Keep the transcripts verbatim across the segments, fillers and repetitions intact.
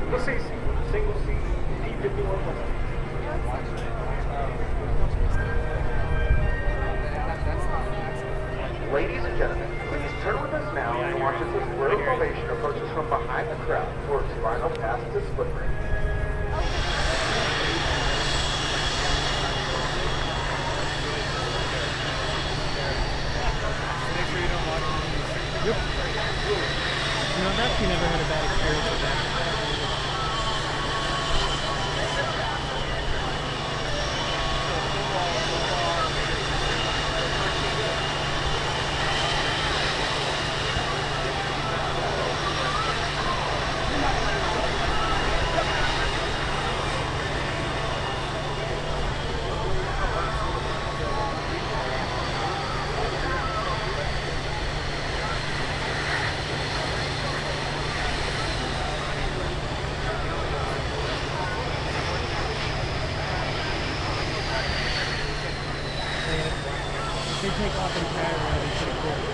Let's say single seat, D fifty-one plus. Ladies and gentlemen, please turn with us now and watch as this royal formation approaches from behind the crowd for its final pass to split ring. Yep. You know, that's you never had a bad experience with that. They take off in parallel, it's pretty cool.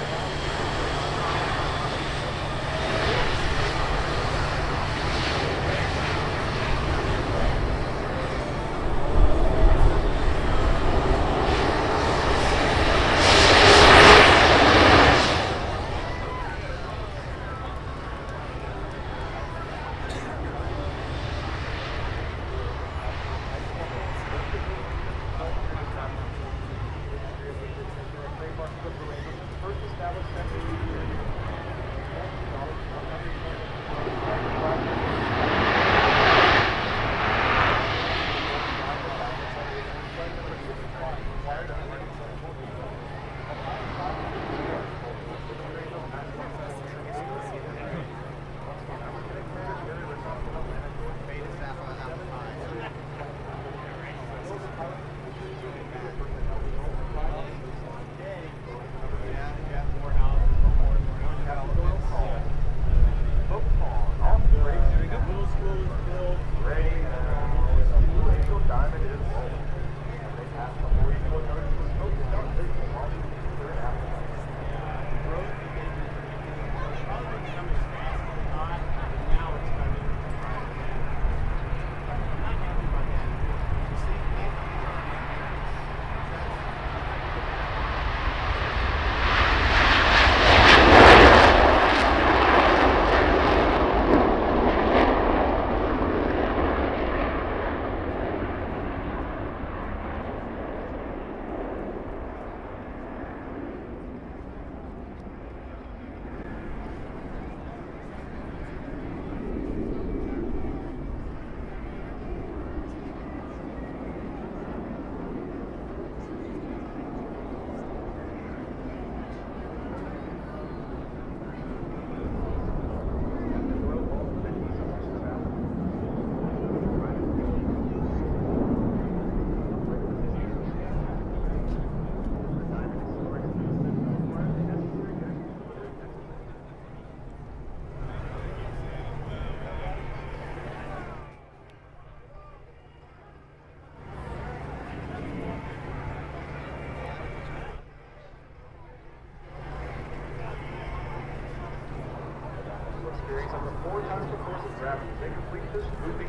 Experience up to four times the force of gravity. They complete this moving.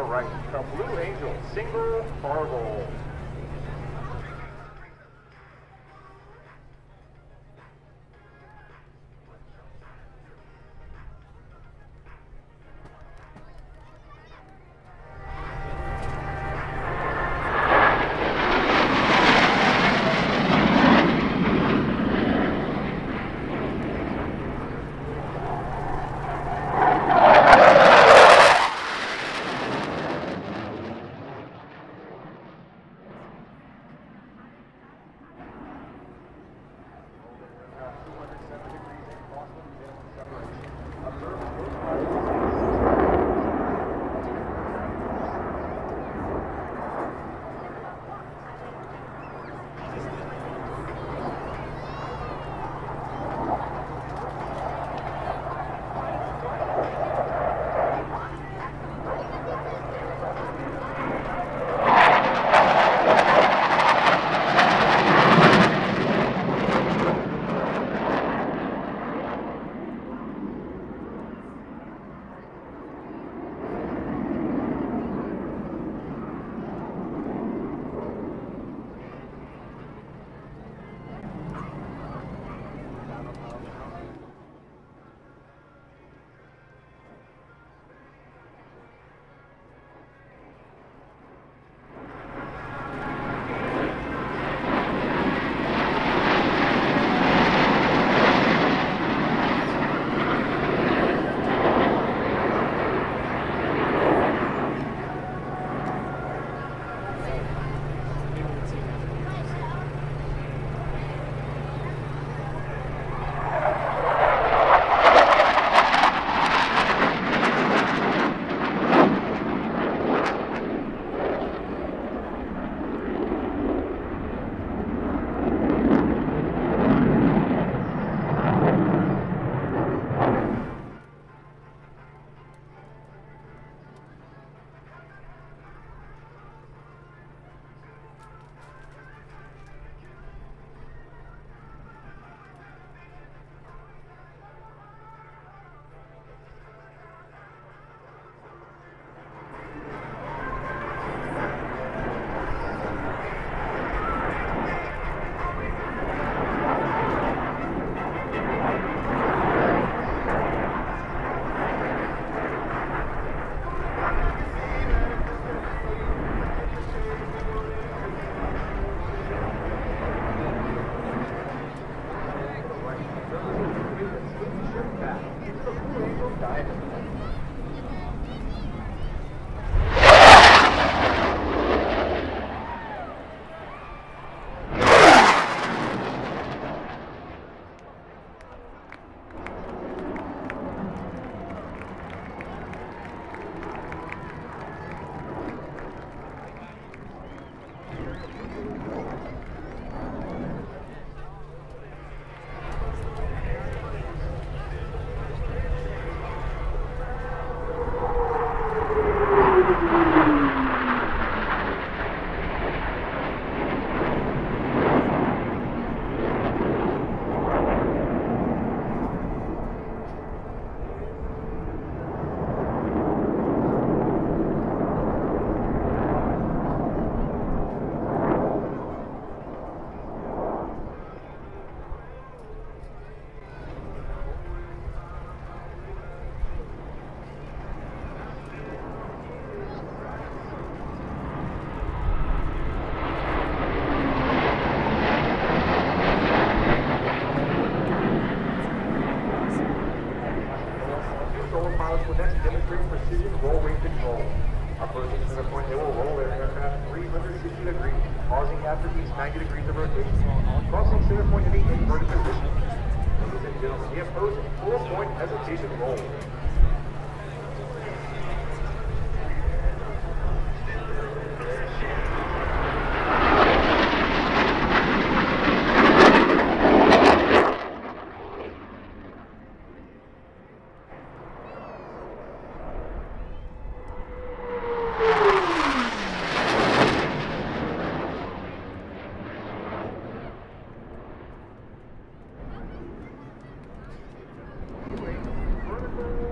right, the Blue Angel single marble. after each ninety degrees of rotation. Crossing center point in the inverted position. Ladies and gentlemen, the opposing four-point hesitation roll. Vertical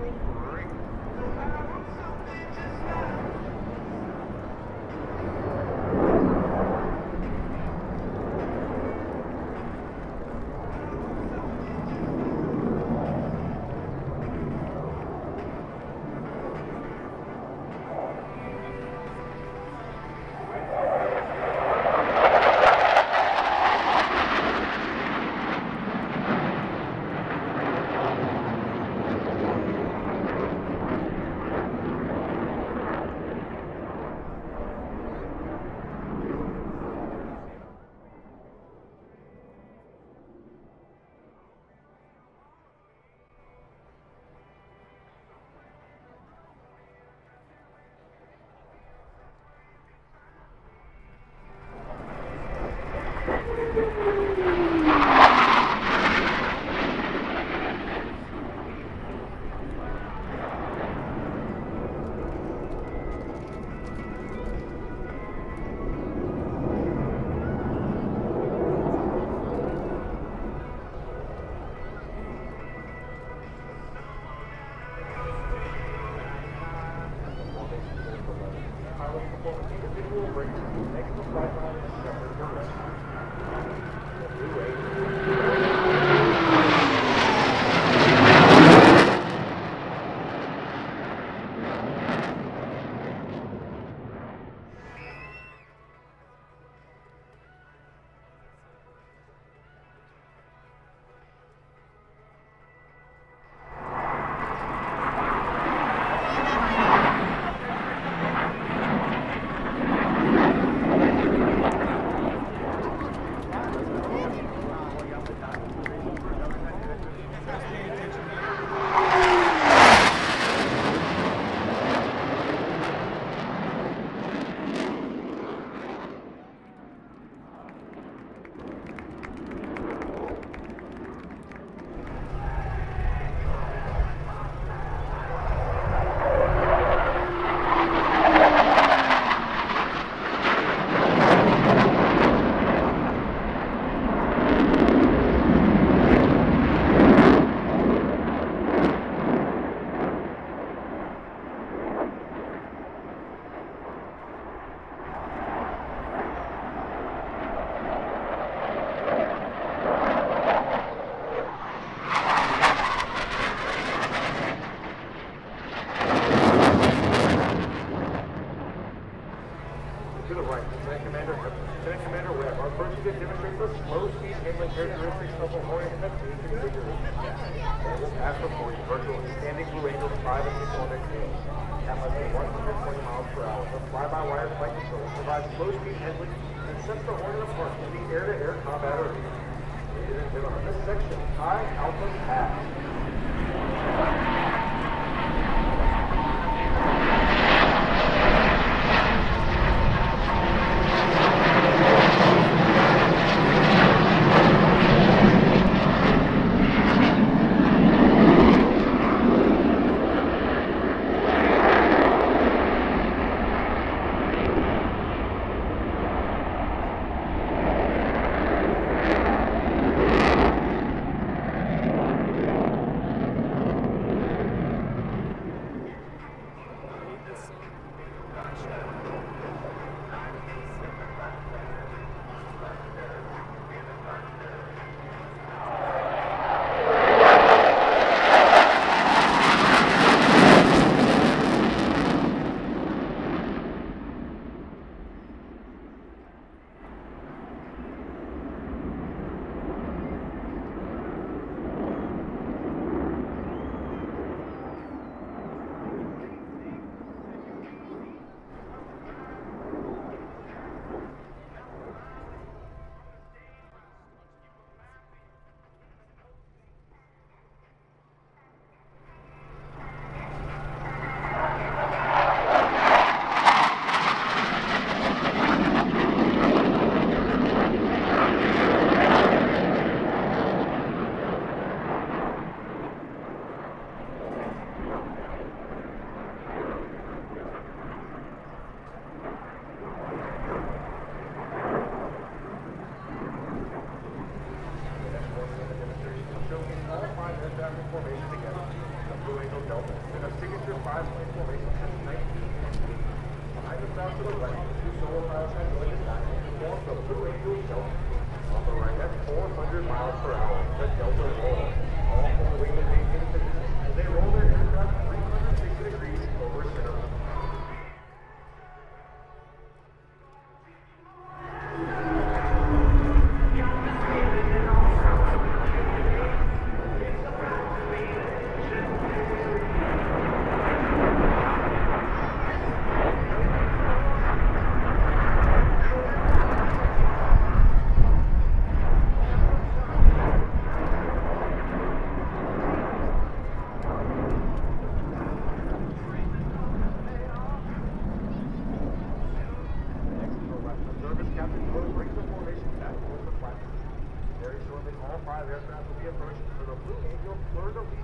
all five aircraft will be approaching for the Blue Angel fleur-de-lis.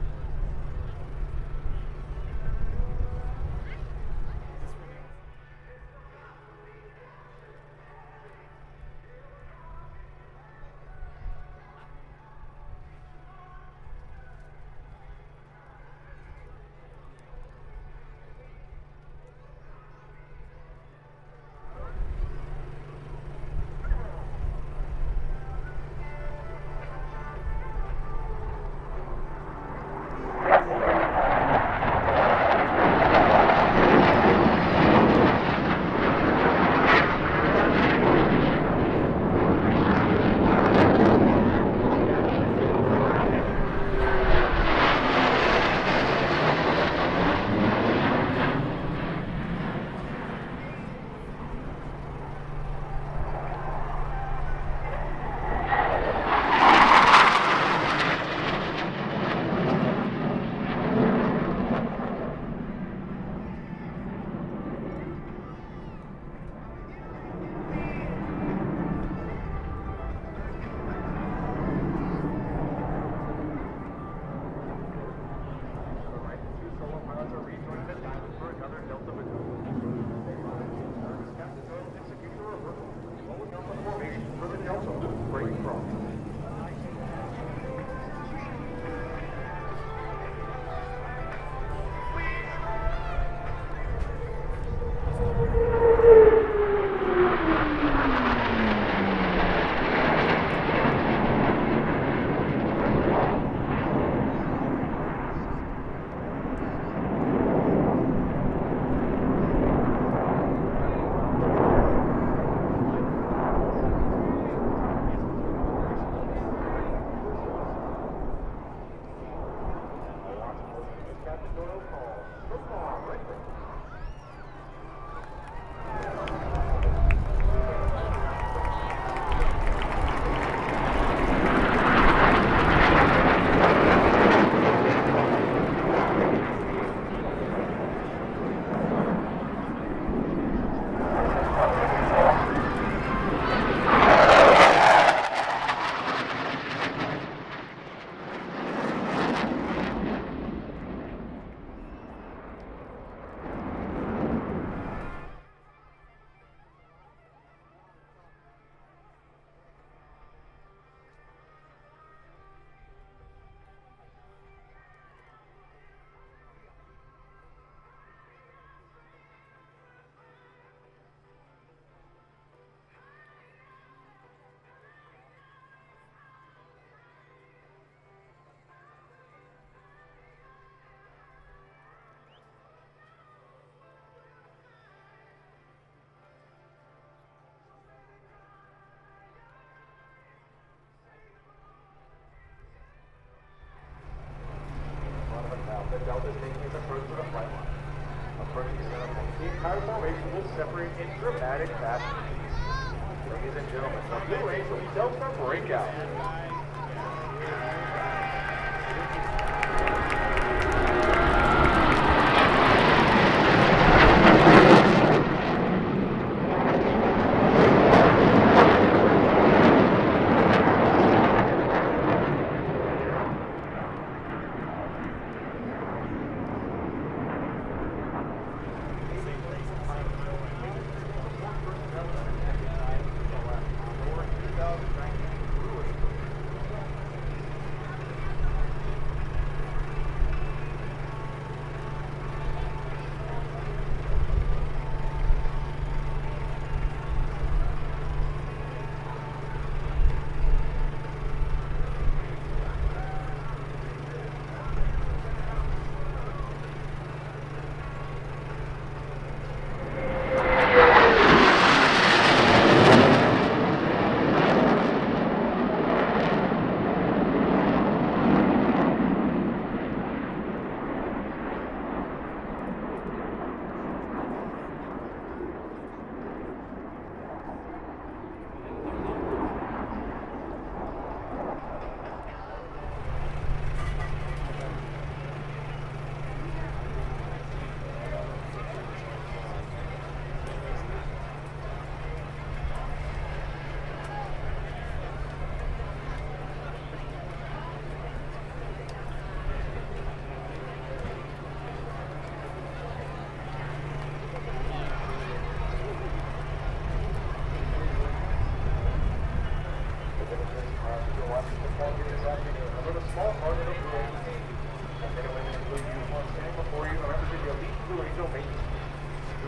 The Delta is making its approach to the flight line. Approaching center point, the entire formation will separate in dramatic fashion. Ladies and gentlemen, the Blue Angel Delta breakout.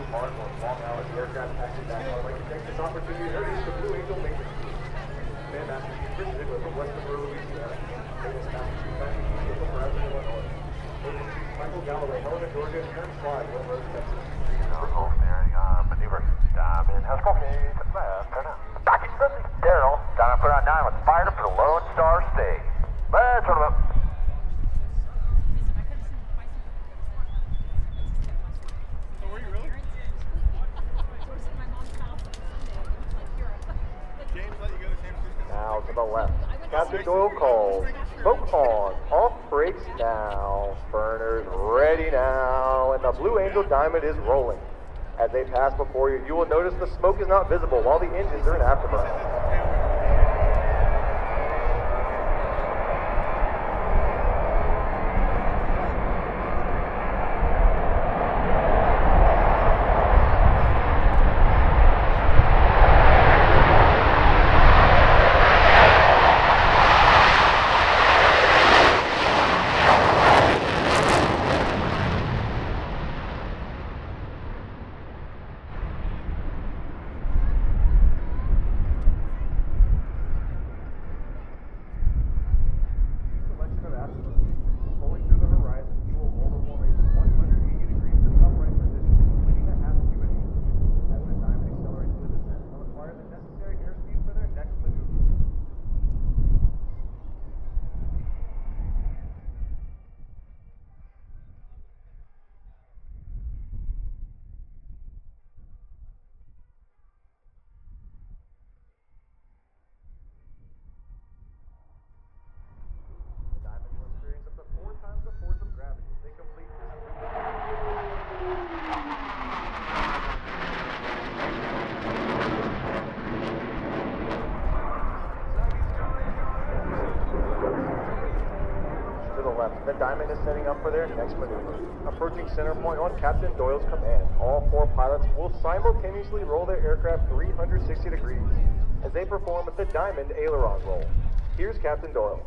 hard work. Long hours, the aircraft taxi back. I'd like to take this opportunity to introduce the Blue Angel maintenance team. Man, Master Chief Richard was from West Monroe, Louisiana. Famous Master Chief Patrick Chief from Brazos, Illinois. Famous Chief Michael Galloway, Helena, Georgia, and Aaron Clyde, Glen Rose, Texas. Hold steering on maneuver. Diamond has cocaine. Left, turn out. Docking Sunday. Daryl. Diamond put on nine with fire for the Lone Star State. Let's turn them up. Now to the left. Captain Doyle calls. Smoke on. Off brakes now. Burners ready now. And the Blue Angel Diamond is rolling. As they pass before you, you will notice the smoke is not visible while the engines are in afterburner. The Diamond is setting up for their next maneuver. Approaching center point on Captain Doyle's command, all four pilots will simultaneously roll their aircraft three hundred sixty degrees as they perform the Diamond aileron roll. Here's Captain Doyle.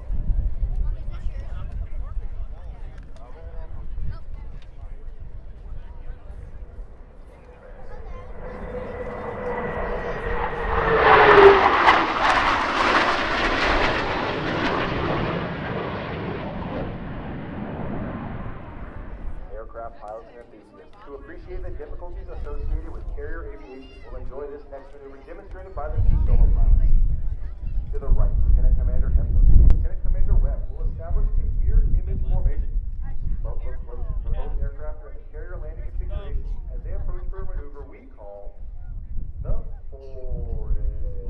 Pilots and enthusiasts who appreciate the difficulties associated with carrier aviation will enjoy this next maneuver demonstrated by the two solo pilots. To the right, Lieutenant Commander Hempler and Lieutenant Commander Webb will establish a mirror image formation. Both look close to both aircraft are in the carrier landing configuration as they approach for a maneuver we call the Fortis.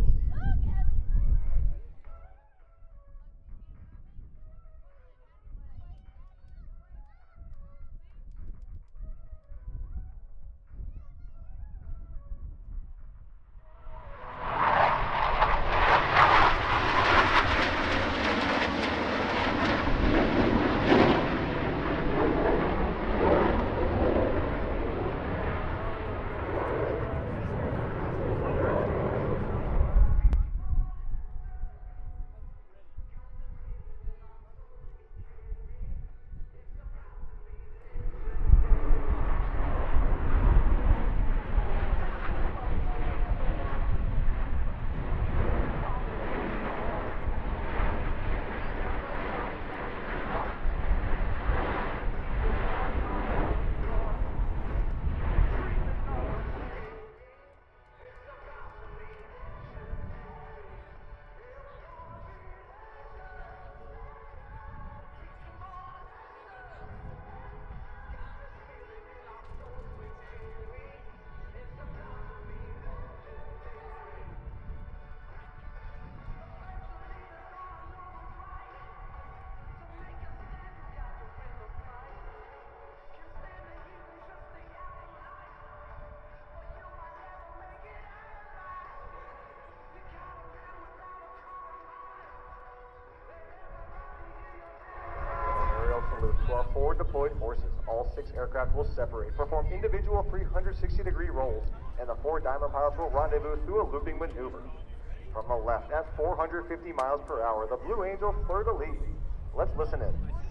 To our forward deployed forces, all six aircraft will separate, perform individual three hundred sixty degree rolls, and the four Diamond pilots will rendezvous through a looping maneuver. From the left, at four hundred fifty miles per hour, the Blue Angel fleur de lis. Let's listen in.